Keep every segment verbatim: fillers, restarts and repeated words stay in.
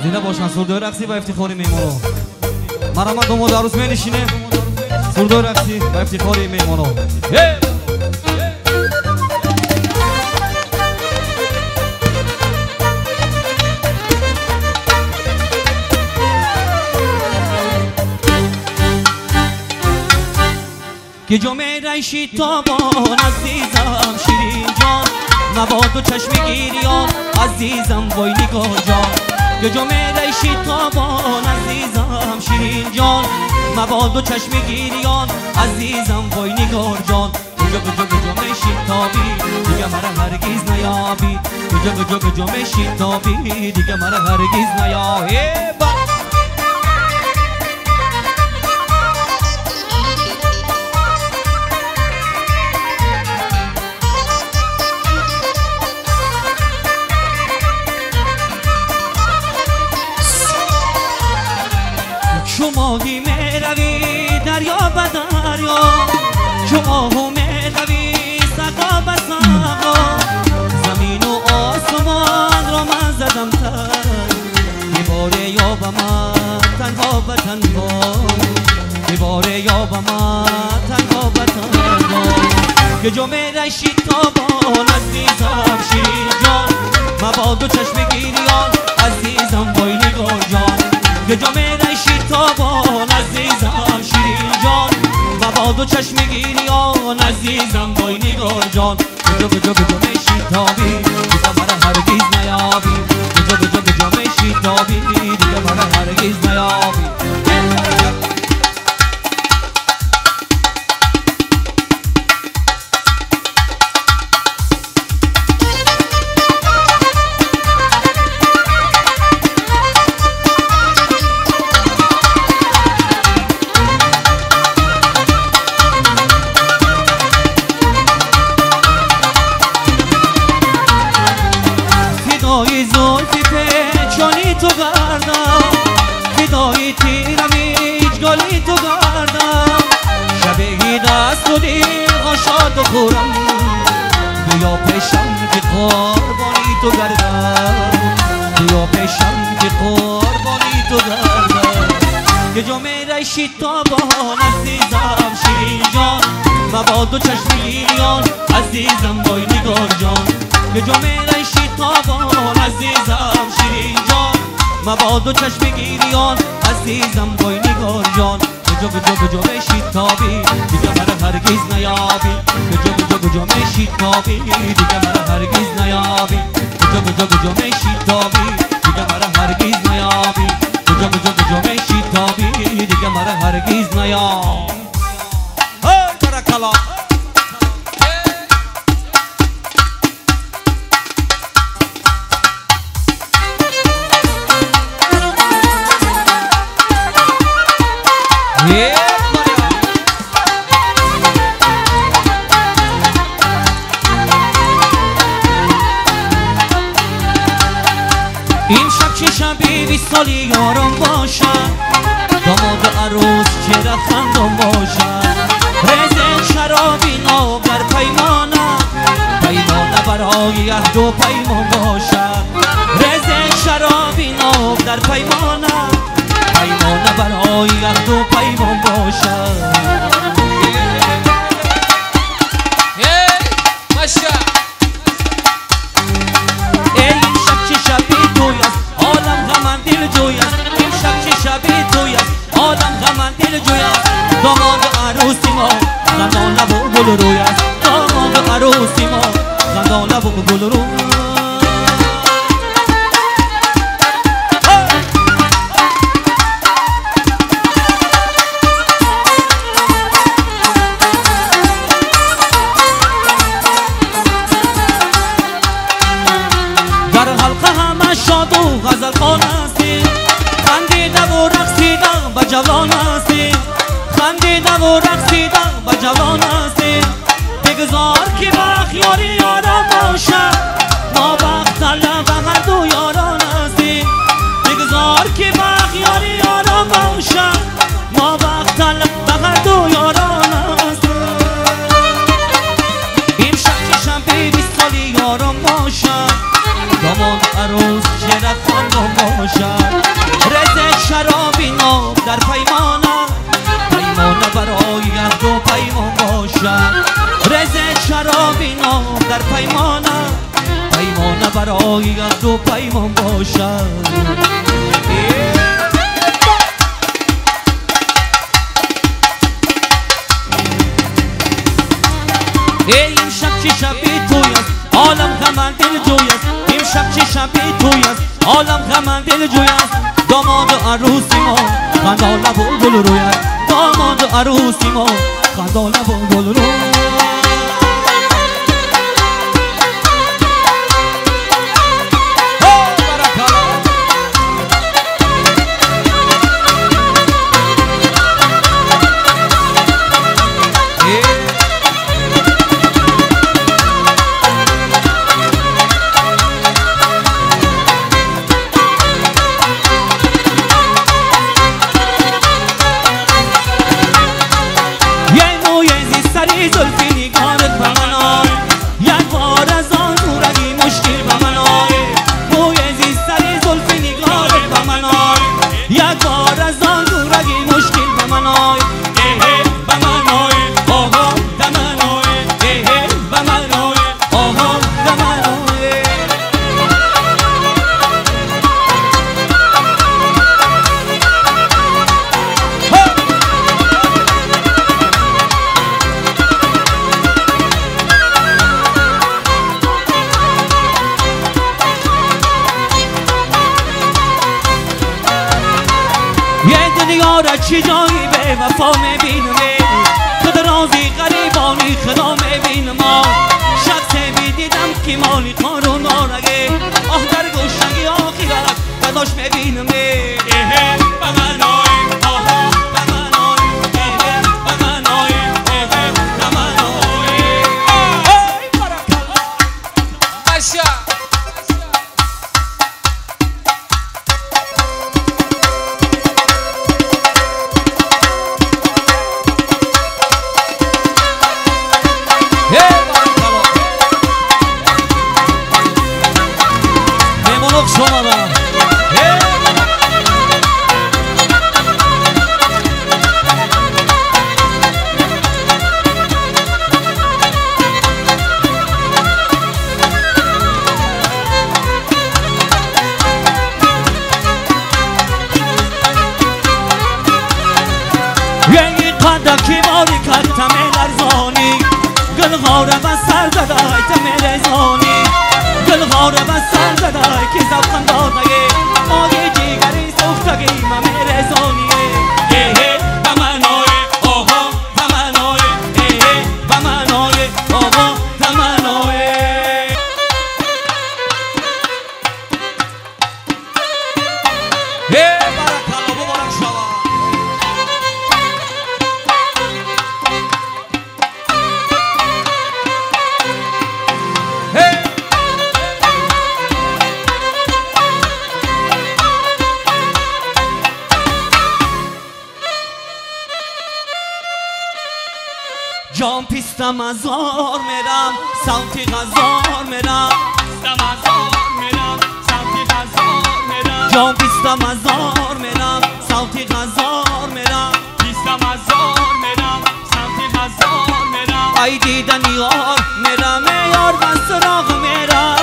زنده باشن سردای رقصی و افتخار میمانو مرحمت داماد عروس می نشینه سردای رقصی و افتخار میمانو که جمعه ریشی تابان عزیزم شیرین جان مباد و چشم گیریان عزیزم وای نگاه جان که جمعه ریشی تابان عزیزم شیرین جان مباد و چشم گیریان عزیزم وای نگاه جان کجا کجا کجا میشی تابی دیگه مرا هرگیز نیابی کجا کجا کجا میشی تابی دیگه مرا هرگیز نیابی شماهی می روی دریا به دریا شماهو می روی سقا به سقا زمین و آسمان را من زدم تن دیواره یا به من تنها به تنها دیواره یا به من تنها به تنها که جمعه ریشی تابان عزیزم شیرین جان مباد و چشم گیریان عزیزم وای نگار جان که جمعه ریشی تابان عزیزم شیرین جان مباد و چشم گیریان عزیزم وای نگار جان کجا کجا کجا میشی تابی دیگه مرا هرگیز نیابی کجا کجا کجا میشی تابی دیگه مرا هرگیز نیابی فدای زلفی پیچانی تو گردم فدای تیرمیج گلی تو گردم شبهی دست و دیغا شاد و خورم بیا پیشم که قربانی تو گردم بیا پیشم که قربانی تو گردم که جمعه ریشی تابان عزیزم شیرین جان مباد و چشم گیریان عزیزم وای نگار جان که جمعه ریشی تابان عزیزم شیرین جان مباد و چشم گیریان عزیزم وای نگار جان کجا کجا کجا میشی تابی دیگه مرا هرگیز نیابی کجا کجا کجا میشی تابی دیگه مرا هرگیز نیابی کجا کجا کجا میشی تابی دیگه مرا هرگیز نیابی کجا کجا کجا میشی تابی دیگه مرا هرگیز نیابی ای برکلا این شب چه شبی بیست سالی یارم باشد داماد عروس چرا خندم باشد رزق شرابی ناب در پیمانه پیمانه برای عهد و پیمان باشد رزق شرابی ناب در پیمانه پیمانه برای عهد و پیمان باشد این شب چه شبی توی است عالم غمم دل جوی است این شب چه شبی توی است عالم غمم دل جوی است داماد عروسی ما خندان لب و گل روی است داماد عروسی ما خندان لب و گل روی شاد و غزل خوان هستی خندیده و رقصیدن به جوان هستی خندیده و رقصیدن به جوان هستی بگذار که وقت یاری یارم باشد ما وقت طلب هر دو یاران هستی بگذار که وقت یاری یارم باشد ما وقت طلب هر دو یاران هستی این شب که شب بیست سالی یارم باشد داماد عروس چرا خواندم باشد برای عهد و پیمان باشد. ای این شب چه شب توی است عالم غم دل جوی است. این شب چه شب توی است عالم غم دل جوی است. داماد و عروسی ما خندان بلبل روی است. داماد و عروسی ما خندان بلبل روی است. زلفی نگارت به من آی یک بار از آن دورگی مشکل به من آی. موی زی سری زلفی نگارت به من آی یک بار از آن دورگی مشکل به من آی. اه به من آی آها به من آی اه به من آی آها به من آی. یاره چی جایی به وفا میبینم خود رازی غریبانی خدا میبینم. شخص بیدیدم که مالی خارو نارگه آه در گوشنگی آخیرت بداش میبینم. اه به من آی آها به من آی اه به من آی اه به من آی. ای برکلا باشا کی ماری کتم لرزانی گل غاره و سر زدای تم لرزانی گل غاره و سر زدای که زبخن دادگی آگه جیگری سوختگی من لرزانیه. اه به من آی آها به من آی اه به من آی آها به من آی. اه برکلا مبارک شما. جام پیستم از آر میرم سمت غزار میرم پیستم از آر میرم سمت غزار میرم. جام پیستم از آر میرم سمت غزار میرم پیستم از آر میرم سمت غزار میرم. ای دیدن یار میرم یار و سراغ میرم.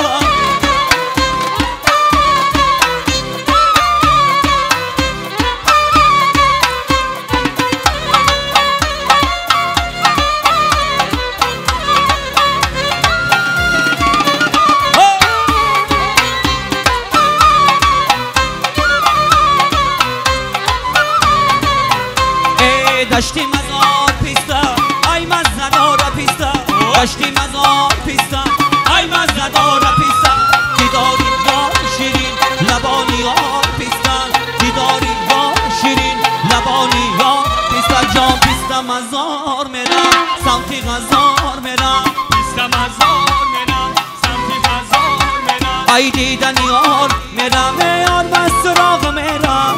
دشتی مزار پیستا ای مزدار پیستا دشتی مزار پیستا ای مزدار پیستا. دیداری یار شیرین لبانی یار پیستا دیداری یار شیرین لبانی یار پیستا. جام پیستا مزار میرم سمت غزار میرم پیستا مزار میرم سمت غزار میرم. ای دیدن یار میرم یار و سراغ میرم.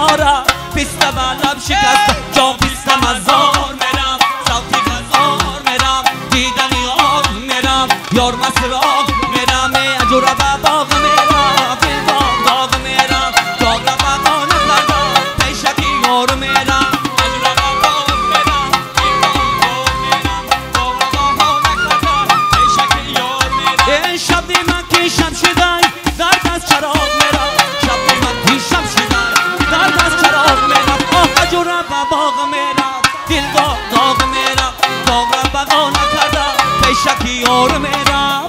یارم پیست بلم شکست جا پیستم از زار میرم سوتی غزار میرم دیدن یار میرم یار مسراغ میرم اجورا و باغ میرم فیل باغ باغ میرم باغ و بقا نکردم پیشکی یار میرم اجورا و باغ میرم فیل باغ باغ میرم باغ و بقا نکردم پیشکی یار میرم شب نیمن که شب شدن در دست چراغ میرم شب نیمن که شب شدن در دست چراغ میرم آه اجورا و باغ میرم دل داغ داغ میرم باغ و بقا نکردم پیشکی یار میرم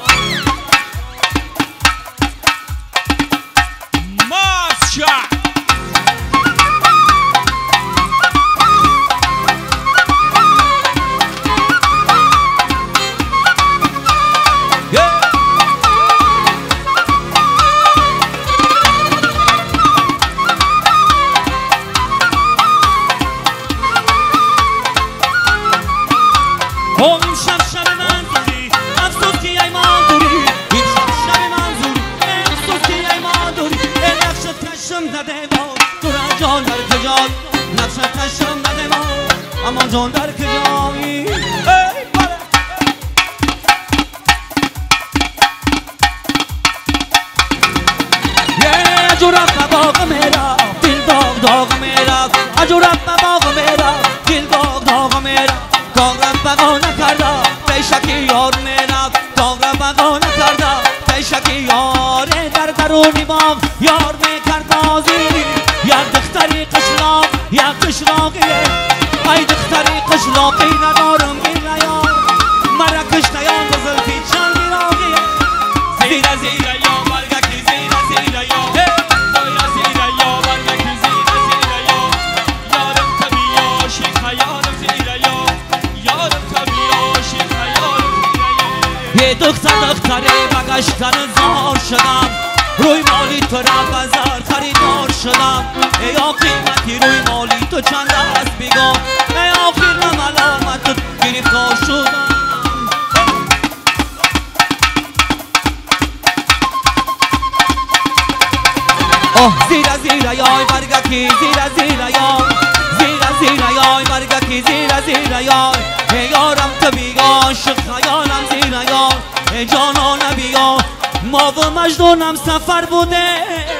اما جان در کجایی یه اجورم باغ میرم دل داغ داغ میرم اجورم باغ میرم دل داغ داغ میرم کارم بقا نکردم پیشکی یار میرم کارم بقا نکردم پیشکی یار در درونی باغ یار میکرد بازی یک دختری قشلاق یک قشلاقیه ای دختری قشلاقی ندارم بیریا مرا کشتیان بزلفی چند بیراقیه زیره زیره یا برگکی زیره زیره یا بایا زیره یا برگکی زیره زیره یا یارم تبی یا شیخ یارم زیره یا یارم تبی یا شیخ یارم زیره یه دختر دختری بگشتن زار شدم روی مالی تو را بازار خریدار شدم ای قیمتی روی مالی تو چند است بگم ای آخر ملامت گرفتار شدم اوه زیره زیره یای برگکی زیره زیره یای زیره زیره یای برگکی زیره زیره یای ای یارم تو بیگا عاشق خیالم زیره یای ای جانان بیا ما و مجنونم سفر بوده